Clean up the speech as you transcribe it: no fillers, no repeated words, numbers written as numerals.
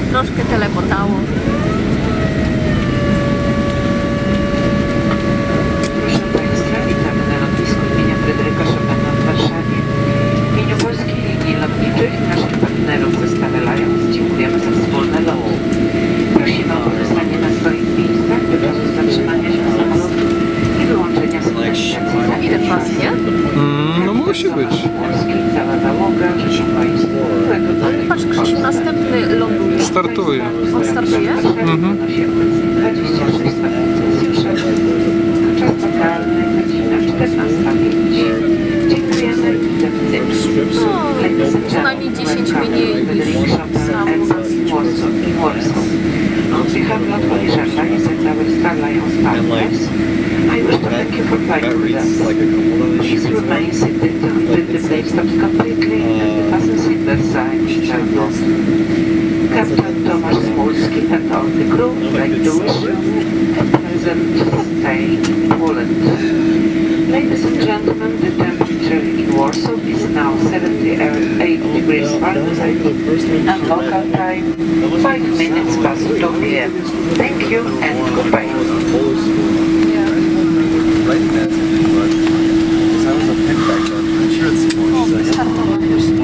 Troszkę telepotało. Proszę Państwa, witamy na lotnisku imienia Fryderyka Chopina w Warszawie. W imieniu polskiej linii lotniczych i naszych partnerów Western Alliance dziękujemy za wspólne loty. Prosimy o pozostanie na swoich miejscach do czasu zatrzymania się samolotu i wyłączenia sygnalizacji. Ile pas, nie? No musi być. Polski, cała załoga, życzę Państwu miłego Ale patrz, Krzysiu, następny ląduje. Startuje. On startuje? Wynosi obecnie 26 stopni Celsjusza. Czas lokalny, godzina 14:05. Dziękujemy i do widzenia. No, co najmniej 10 mniej niż On behalf not only Alliance and our Star Alliance partners, I wish to thank you for flying with us. Please remain seated until the plane stops completely and the fasten seatbelt sign is turned on. Captain Tomasz Smolski and all the crew would like to wish you a pleasant stay in Poland. Ladies and gentlemen, the temperature in Warsaw is now 78 degrees Fahrenheit and local time 5 minutes past 2 p.m. Thank you and goodbye. O, wystartował już.